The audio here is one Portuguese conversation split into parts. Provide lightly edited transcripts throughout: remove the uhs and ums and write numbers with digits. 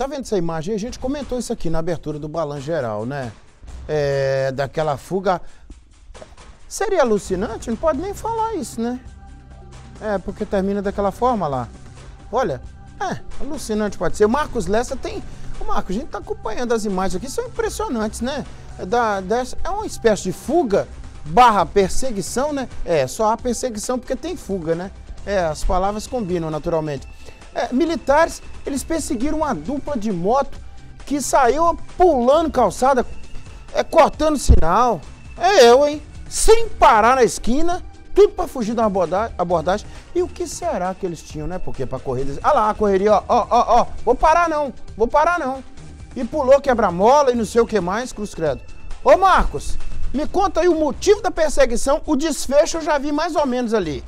tá vendo essa imagem? A gente comentou isso aqui na abertura do Balanço Geral, né? Daquela fuga. Seria alucinante? Não pode nem falar isso, né? Porque termina daquela forma lá. Olha, alucinante pode ser. O Marcos Lessa tem... O Marcos, a gente tá acompanhando as imagens aqui, são impressionantes, né? É uma espécie de fuga / perseguição, né? Só há perseguição porque tem fuga, né? As palavras combinam naturalmente. Militares, eles perseguiram uma dupla de moto que saiu pulando calçada, cortando sinal. Hein? Sem parar na esquina, tudo para fugir da abordagem. E o que será que eles tinham, né? Porque para correr... Olha lá a correria, ó. Vou parar não. E pulou quebra-mola e não sei o que mais, cruz credo. Ô Marcos, me conta aí o motivo da perseguição, o desfecho eu já vi mais ou menos ali.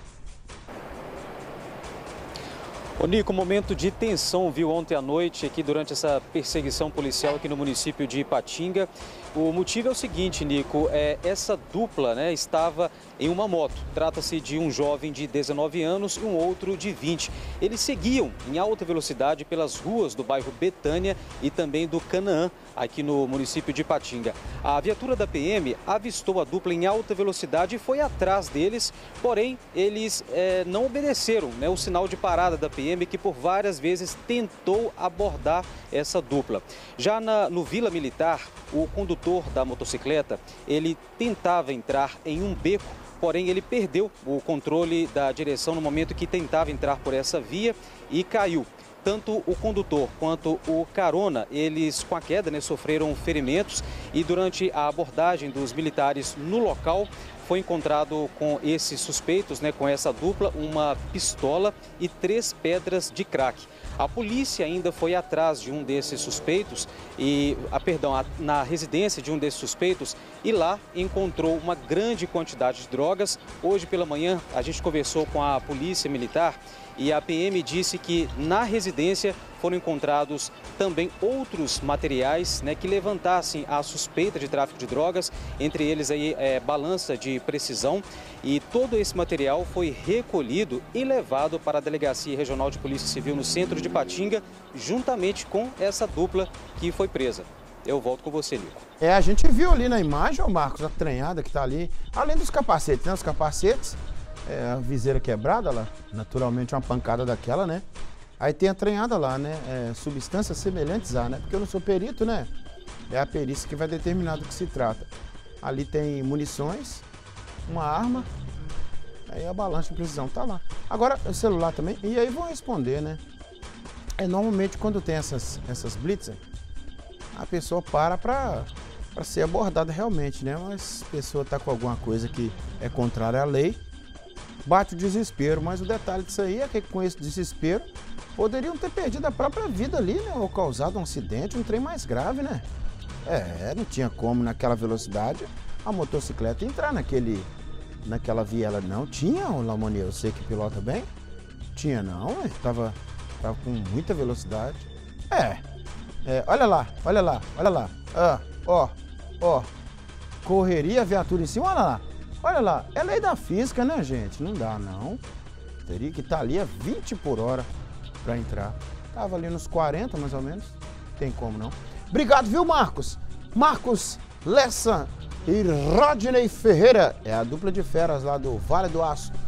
Ô Nico, momento de tensão, viu, ontem à noite aqui durante essa perseguição policial aqui no município de Ipatinga. O motivo é o seguinte, Nico, essa dupla, né, estava em uma moto. Trata-se de um jovem de 19 anos e um outro de 20. Eles seguiam em alta velocidade pelas ruas do bairro Betânia e também do Canaã, aqui no município de Ipatinga. A viatura da PM avistou a dupla em alta velocidade e foi atrás deles, porém eles não obedeceram, né, o sinal de parada da PM, que por várias vezes tentou abordar essa dupla. Já no Vila Militar, o condutor da motocicleta, ele tentava entrar em um beco, porém ele perdeu o controle da direção no momento que tentava entrar por essa via e caiu. Tanto o condutor quanto o carona, eles com a queda, né, sofreram ferimentos, e durante a abordagem dos militares no local, foi encontrado com esses suspeitos, né, com essa dupla, uma pistola e 3 pedras de crack. A polícia ainda foi atrás de um desses suspeitos, na residência de um desses suspeitos, e lá encontrou uma grande quantidade de drogas. Hoje pela manhã a gente conversou com a polícia militar e a PM disse que na residência foram encontrados também outros materiais, né, que levantassem a suspeita de tráfico de drogas, entre eles aí balança de precisão, e todo esse material foi recolhido e levado para a Delegacia Regional de Polícia Civil no centro de Ipatinga, juntamente com essa dupla que foi presa. Eu volto com você, Nico. A gente viu ali na imagem, Marcos, a tranhada que está ali, além dos capacetes, né? Os capacetes, a viseira quebrada lá, naturalmente uma pancada daquela, né? Aí tem a tranhada lá, né? Substâncias semelhantes a, né? Porque eu não sou perito, né? É a perícia que vai determinar do que se trata. Ali tem munições, uma arma, aí a balança de precisão tá lá. Agora, o celular também, e aí vão responder, né? Normalmente quando tem essas blitzer, a pessoa para ser abordada realmente, né? Mas a pessoa tá com alguma coisa que é contrária à lei, bate o desespero. Mas o detalhe disso aí é que com esse desespero poderiam ter perdido a própria vida ali, né? Ou causado um acidente, um trem mais grave, né? Não tinha como naquela velocidade a motocicleta entrar naquela viela. Não tinha, Lamoni, eu sei que pilota bem. Tinha não, tava com muita velocidade. Olha lá. Ó. Correria, viatura em cima, olha lá. É lei da física, né, gente? Não dá, não. Teria que estar ali a 20 por hora para entrar. Tava ali nos 40, mais ou menos. Tem como, não. Obrigado, viu, Marcos? Marcos Lessa e Rodney Ferreira. É a dupla de feras lá do Vale do Aço.